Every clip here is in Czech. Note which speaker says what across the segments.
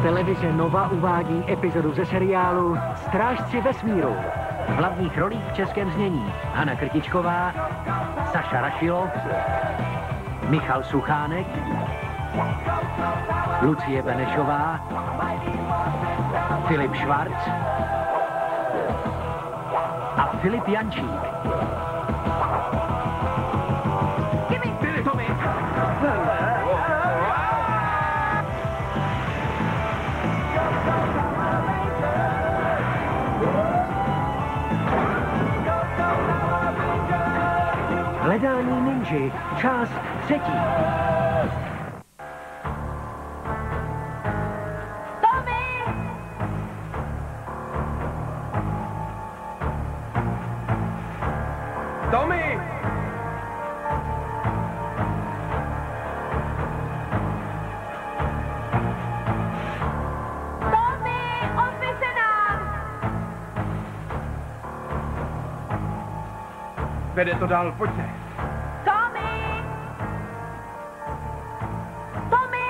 Speaker 1: Televize Nova uvádí epizodu ze seriálu Strážci vesmíru. V hlavních rolích v českém znění Hana Krtičková, Saša Rašilov, Michal Suchánek, Lucie Benešová, Filip Švarc a Filip Jančík. Hledání ninji, část 3.
Speaker 2: Tommy!
Speaker 3: Tommy!
Speaker 2: Tommy, ozvi se nám!
Speaker 3: Vede to dál, pojďte.
Speaker 2: Tommy! Tommy!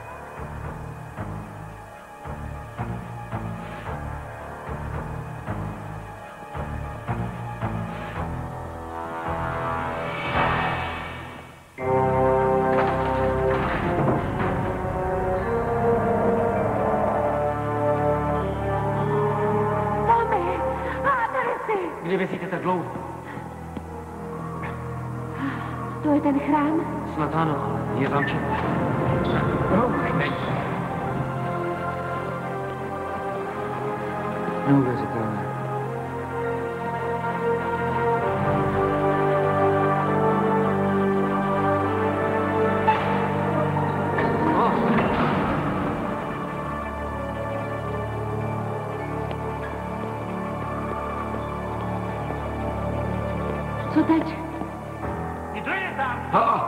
Speaker 2: Tommy! Adresy!
Speaker 1: Kdy vězíte tak dlouho?
Speaker 2: To je ten chrám?
Speaker 1: Snad ano, ale je zamčen. Neuvěřitelné.
Speaker 2: Co teď?
Speaker 4: Kdo je tam?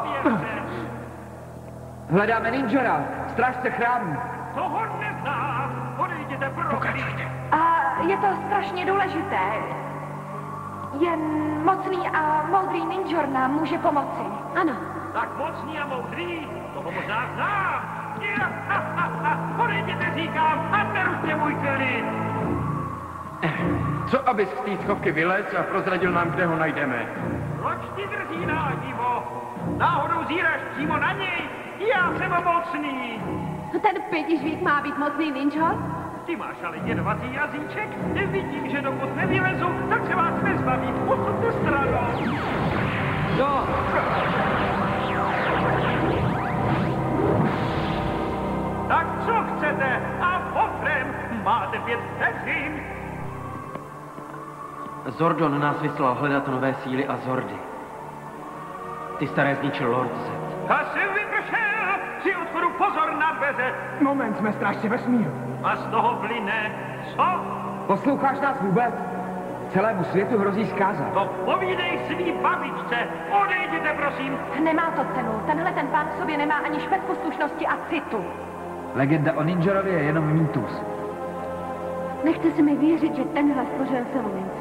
Speaker 3: Hledáme ninjora, strážce chrámu.
Speaker 4: Toho neznám. Odejděte, prosím.
Speaker 2: A je to strašně důležité. Jen mocný a moudrý ninjor nám může pomoci. Ano.
Speaker 4: Tak mocný a moudrý, toho možná znám. Odejděte, říkám, a nerušte můj klid.
Speaker 3: Co abys z té schovky vylez a prozradil nám, kde ho najdeme?
Speaker 4: Proč ti drží nádivo? Náhodou zíráš přímo na něj? Já jsem mocný.
Speaker 2: Ten pětižvík má být mocný ninjor?
Speaker 4: Ty máš ale jedovatý jazyček. Vidím, že dokud nevylezu, tak se vás nezbavím. Posuňte stranou.
Speaker 3: No,
Speaker 4: Tak co chcete? A potrem máte 5 vteřin.
Speaker 1: Zordon nás vyslal hledat nové síly a Zordy. Ty staré zničil Lord Z.
Speaker 4: A jsem vypršel. Při odchodu pozor na dveře.
Speaker 3: moment, jsme strážci vesmíru.
Speaker 4: A z toho plyne. Co?
Speaker 3: Posloucháš nás vůbec? Celému světu hrozí zkáza.
Speaker 4: To povídej svý babičce. Odejděte, prosím.
Speaker 2: Nemá to cenu. Tenhle ten pán v sobě nemá ani špetku slušnosti a citu.
Speaker 3: Legenda o ninjorovi je jenom mýtus.
Speaker 2: Nechte se mi věřit, že tenhle stvořil silovince.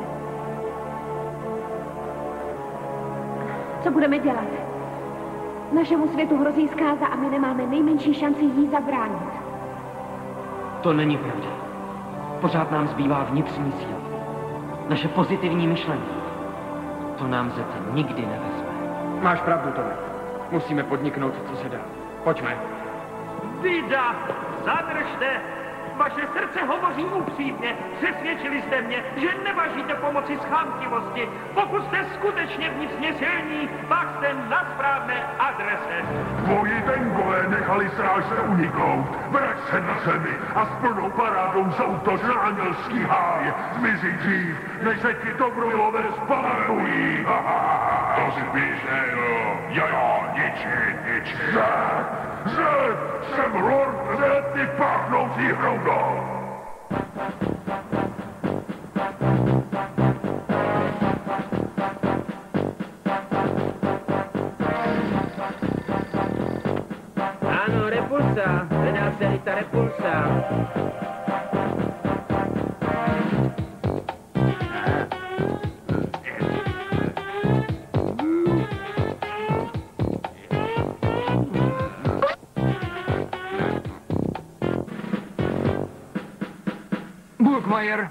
Speaker 2: Co budeme dělat? Našemu světu hrozí zkáza a my nemáme nejmenší šanci jí zabránit.
Speaker 1: To není pravda. Pořád nám zbývá vnitřní síla. Naše pozitivní myšlení. To nám Zet nikdy nevezme.
Speaker 3: Máš pravdu, Tome. Musíme podniknout, co se dá. Pojďme.
Speaker 4: Vida, zadržte. Vaše srdce hovoří upřímně. Přesvědčili jste mě, že nevažíte pomoci schámtivosti. Pokud jste skutečně vnitřně silní, pak jste na správné adrese.
Speaker 5: Tvoji tenkové nechali strážce uniknout. Vrať se na zemi a s plnou parádou zautoč na andělský háj. Zmizi dřív, než se ti dobrodilové zpamatují. To si píše, jo. Jo, ničit. Zed, jsem Lord Zed, ty páchnoucí hroudo.
Speaker 1: Ano, repulsa. Hledá se Rita Repulsa.
Speaker 3: Longmire.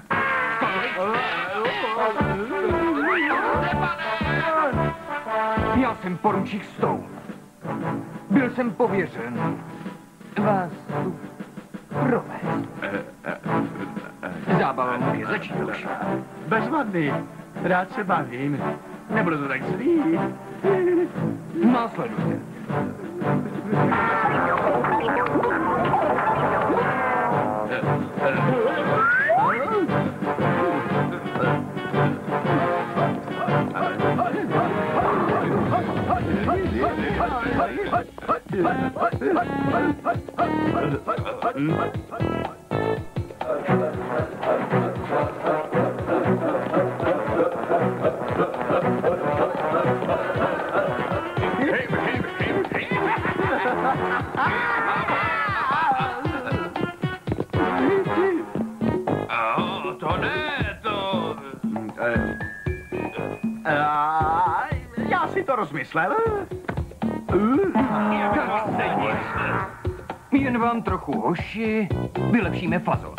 Speaker 3: Já jsem poručík Stone. Byl jsem pověřen vás tu provést. Zábava může začít už.
Speaker 6: Bez vady. Rád se bavím. Nebudu to tak zlý.
Speaker 3: Následujte.
Speaker 6: To ne, to... Já si to rozmyslel.
Speaker 3: Jen vám trochu hoši, vylepšíme fazon.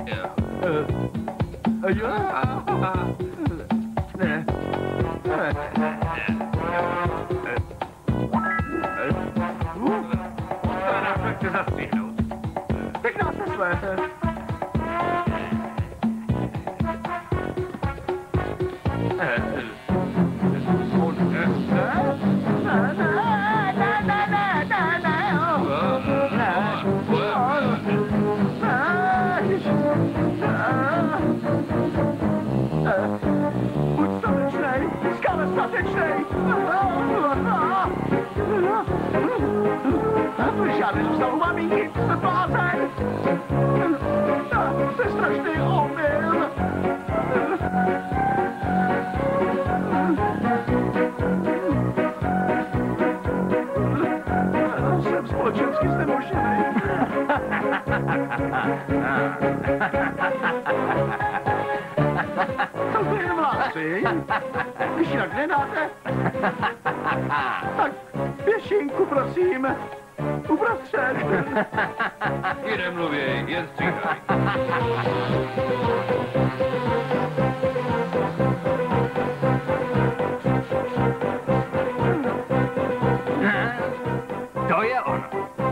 Speaker 6: Chci zastřihnout. Pěkná se své.
Speaker 5: Buď statečnej, skale statečnej. Žádný zůstal u maminky, jste blázen. To je strašný omyl. Jsem společensky znemožněný. To jsou jen vlasy. Když jinak nedáte, tak pěšinku, prosím. Uprostřed.
Speaker 6: I nemluvěj, jen stříhaj.
Speaker 3: To je ono.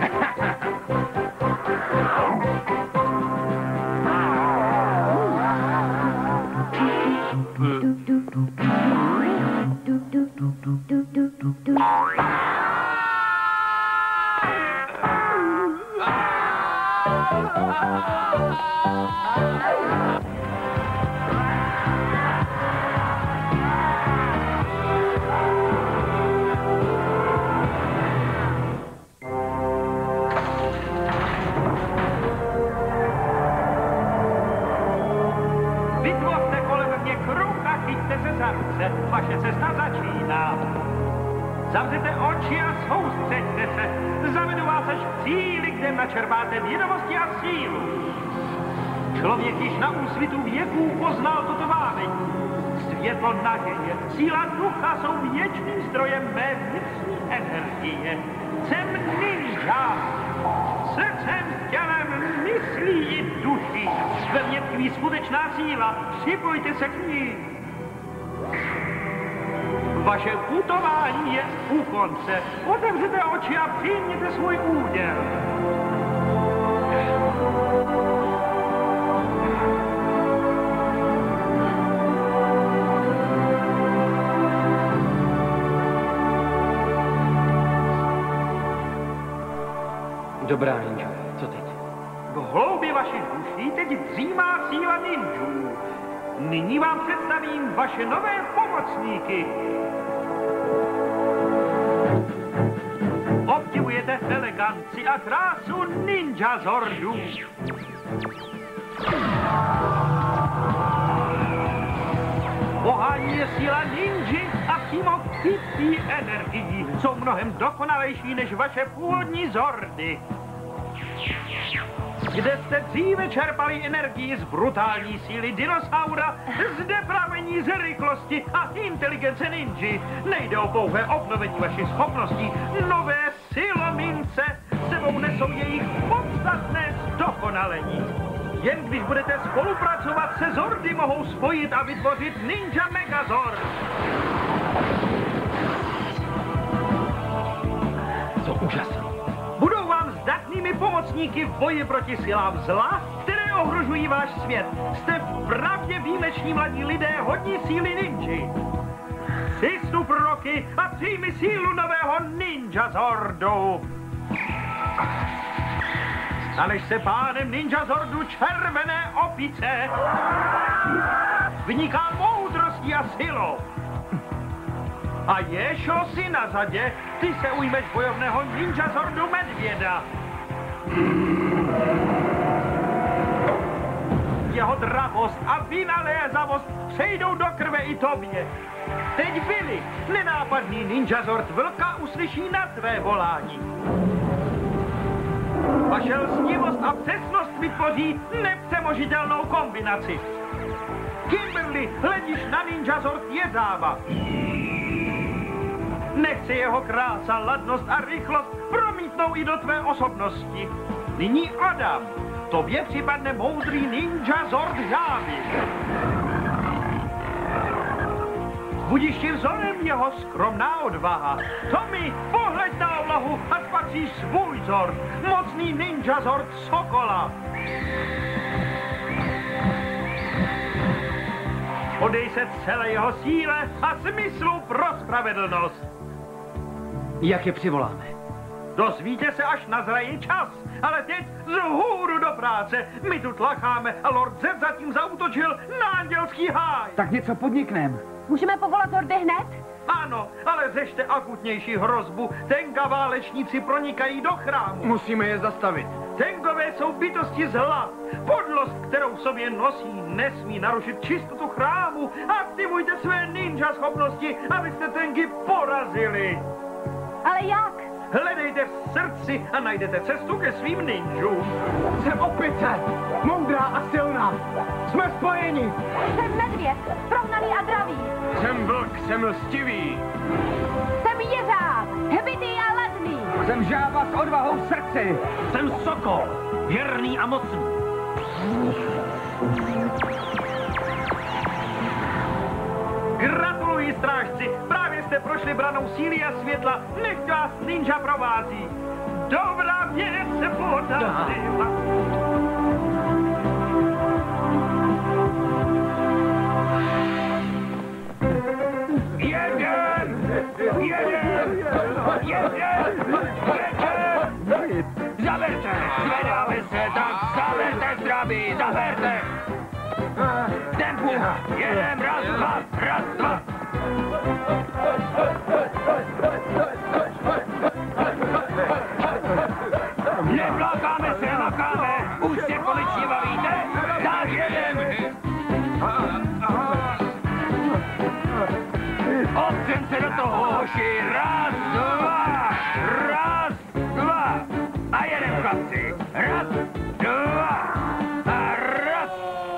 Speaker 4: Vytvořte kolem mě kruh a chyťte se za ruce. Vaše cesta začíná. Zavřete oči a soustřeďte se. Zavedu vás až k cíli, kde načerpáte vědomosti a sílu. Člověk již na úsvitu věků poznal toto vábení. Světlo naděje, síla ducha jsou věčným zdrojem mé vnitřní energie. Jsem ninja. Srdcem, tělem, myslí i duší. Ve mně tkví skutečná síla. Připojte se k ní. Vaše putování je u konce. Otevřete oči a přijměte svůj úděl.
Speaker 3: Dobrá, ninja. Co teď?
Speaker 4: V hloubi vašich duší teď dřímá síla ninjů. Nyní vám představím vaše nové pomocníky. Obdivujete eleganci a krásu ninja zordů. Pohání je síla ninji a přímo chytí energií. Jsou mnohem dokonalejší než vaše původní zordy. Kde jste dříve čerpali energii z brutální síly dinosaura, zde pramení z rychlosti a inteligence ninji. Nejde o pouhé obnovení vašich schopností. Nové silomince sebou nesou jejich podstatné zdokonalení. Jen když budete spolupracovat, se Zordy mohou spojit a vytvořit Ninja Megazord.
Speaker 1: Co úžasný.
Speaker 4: Budou vám zdatnými pomocníky v boji proti silám zla, které ohrožují váš svět. Jste vpravdě výjimeční mladí lidé, hodní síly ninji. Přistup roky a přijmi sílu nového Ninja Zordu. Staneš se pánem Ninja Zordu červené opice. Vyniká moudrostí a silou. A Ješo, si na řadě, ty se ujmeš bojovného Ninja Zordu medvěda. Jeho dravost a vynalézavost přejdou do krve i tobě. Teď Billy, nenápadný Ninja Zord vlka, uslyší na tvé volání. Vaše lstivost a přesnost vytvoří nepřemožitelnou kombinaci. Kimberly, hledíš na Ninja Zord jedáva. Nechce jeho krása, ladnost a rychlost promítnou i do tvé osobnosti. Nyní Adam, tobě připadne moudrý Ninja Zord žávy. Budíš ti vzorem jeho skromná odvaha. Tommy, pohleď na oblohu a spatříš svůj Zord, mocný Ninja Zord Sokola. Odej se celé jeho síle a smyslu pro spravedlnost.
Speaker 1: Jak je přivoláme?
Speaker 4: Dozvíte se, až nazraje čas, ale teď zhůru do práce. My tu tlacháme a Lord Zed zatím zaútočil na andělský háj.
Speaker 6: Tak něco podnikneme.
Speaker 2: Můžeme povolat Zordy hned?
Speaker 4: Ano, ale řešte akutnější hrozbu. Tenga válečníci pronikají do chrámu.
Speaker 3: Musíme je zastavit.
Speaker 4: Tengové jsou bytosti zla. Podlost, kterou v sobě nosí, nesmí narušit čistotu chrámu. Aktivujte své ninja schopnosti, abyste Tengy porazili.
Speaker 2: Ale jak?
Speaker 4: Hledejte v srdci a najdete cestu ke svým ninjům.
Speaker 6: Jsem opice, moudrá a silná. Jsme spojeni.
Speaker 2: Jsem medvěd, prohnaný a dravý.
Speaker 3: Jsem vlk, jsem lstivý.
Speaker 2: Jsem jeřáb, hbitý a ladný.
Speaker 6: Jsem žába s odvahou v srdci.
Speaker 1: Jsem Sokol, věrný a mocný.
Speaker 4: Gratuluji, strážci, právě jste prošli branou síly a světla, nechť vás ninja provází. Dobrá věc se podařila.
Speaker 1: Zaverte! Zvedáme se, tak zaverte zdraví, zaverte! Tempu! Jedem, raz, dva! Neplákáme se, makáme! Už se konečně bavíte? Tak jedem! Opřem se do toho, hoši! Raz, dva! A jedem, chlapci! Raz, dva! A raz!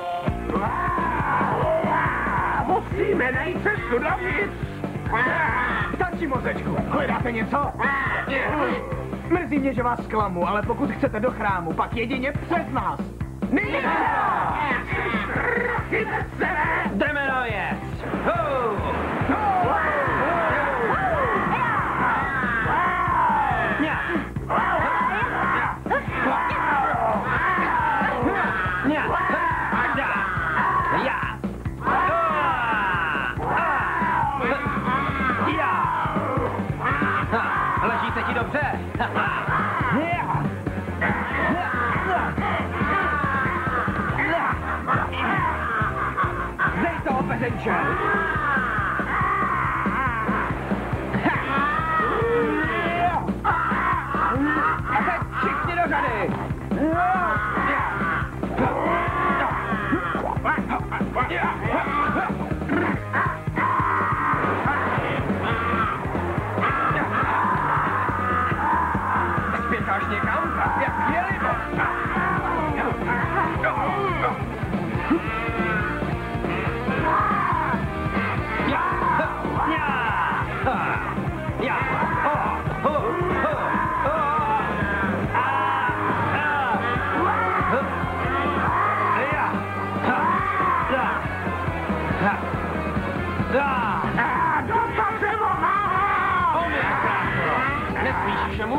Speaker 1: Musíme najít cestu dovnitř!
Speaker 6: Stačí, mozečku. Hledáte něco? Mrzí mě, že vás zklamu, ale pokud chcete do chrámu, pak jedině přes nás.
Speaker 1: Jdeme na věc! Leží se ti dobře?
Speaker 6: Dej to, opeřenče! A teď všichni do řady! Spěcháš někam? Jak je libo?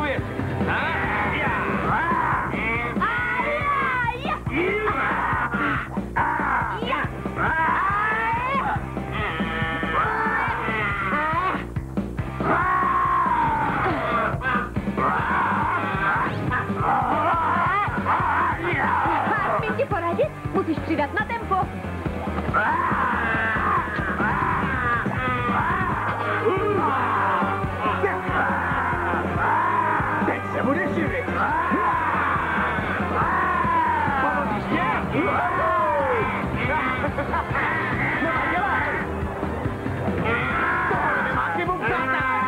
Speaker 6: uvěřit.
Speaker 2: Smím ti poradit? Musíš přidat na tempo.
Speaker 6: Teď se budeš živit. Pomozíš mě? Neba dělej! Tohle mi má chybu přátel!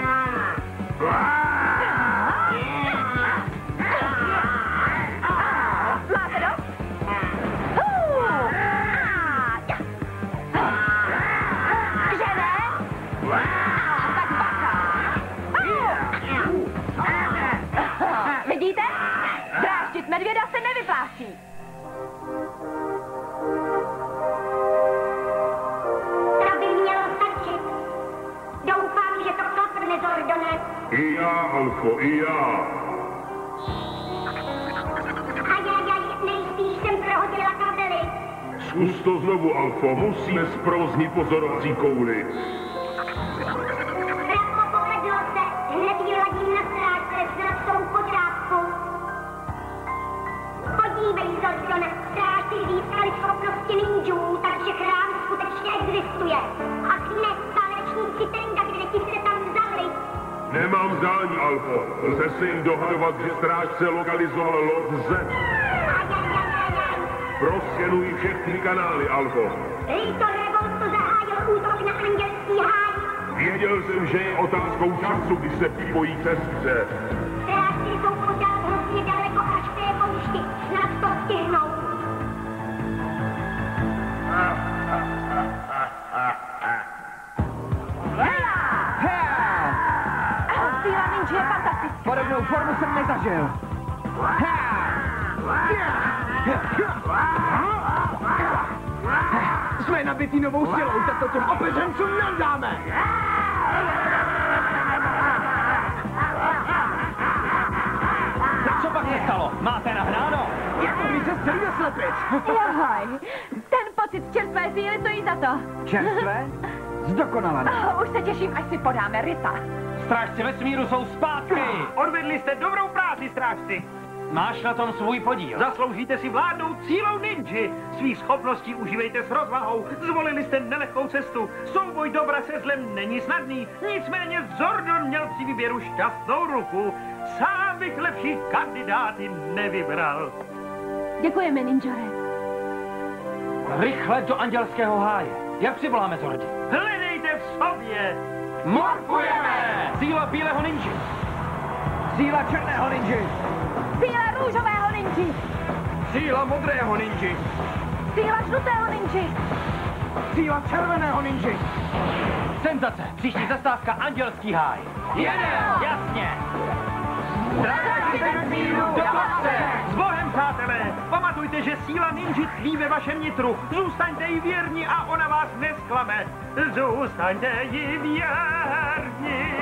Speaker 2: Máte dost? Že ne? Tak bacha! Vidíte? Dráždit medvěda se nevyplácí.
Speaker 7: To by mělo stačit. Doufám, že to klapne, Zordone.
Speaker 5: I já, Alfo, i já.
Speaker 7: Nejspíš jsem prohodila kabely.
Speaker 5: Zkus to znovu, Alfo. Musíme zprovoznit pozorovací kouli.
Speaker 7: Rámo, povedlo se. Hned ji ladím na strážce, snad jsou v pořádku. Podívej, Zordone, strážci získali schopnosti ninjů, takže chrám skutečně existuje. A dnes válečníci Tenga, kde ti se tam vzali.
Speaker 5: Nemám zdání, Alfo. Lze se jim dohadovat, že strážce lokalizoval Lord Z. Proskenuj všechny kanály, Alfo.
Speaker 7: Líto revoltu zahájil útok na andělský háj.
Speaker 5: Věděl jsem, že je otázkou času, kdy se připojí ke skře.
Speaker 7: Strážci jsou pořád hrozně daleko až v té poušti. Snad to stihnou.
Speaker 2: Síla ninja je fantastická.
Speaker 6: Podobnou formu jsem nezažil. Jsme nabitý novou silou, tak to těm opeřencům nadáme.
Speaker 1: Tak co pak se stalo? Máte nahnáno?
Speaker 6: Jako když se střelí do slepic.
Speaker 2: Jahoj, ten pocit čerstvé síly stojí za to.
Speaker 6: Čerstvé? Zdokonalené.
Speaker 2: Už se těším, až si podáme Rita.
Speaker 1: Strážci vesmíru jsou zpátky!
Speaker 4: Odvedli jste dobrou práci, strážci.
Speaker 1: Máš na tom svůj podíl.
Speaker 4: Zasloužíte si vládnout cílou ninji. Svých schopností užívejte s rozvahou. Zvolili jste nelehkou cestu. Souboj dobra se zlem není snadný. Nicméně Zordon měl při výběru šťastnou ruku. Sám bych lepší kandidáty nevybral.
Speaker 2: Děkujeme, ninjore.
Speaker 1: Rychle do andělského háje. Jak přivoláme Zordi?
Speaker 4: Hledejte v sobě.
Speaker 1: Morfujeme! Síla bílého ninji.
Speaker 6: Síla černého ninji.
Speaker 2: Síla růžového ninji.
Speaker 6: Síla modrého ninji.
Speaker 2: Síla žlutého ninji.
Speaker 6: Síla červeného ninji.
Speaker 1: Senzace! Příští zastávka andělský háj.
Speaker 6: Jedem!
Speaker 1: Jasně!
Speaker 6: Strážci vesmíru do akce!
Speaker 4: S Bohem, přátelé! Pamatujte, že síla ninji tlí ve vašem nitru. Zůstaňte jí věrni a ona vás nesklame. Zůstaňte jí věrni.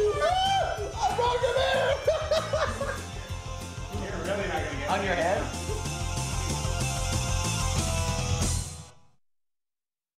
Speaker 6: On your head?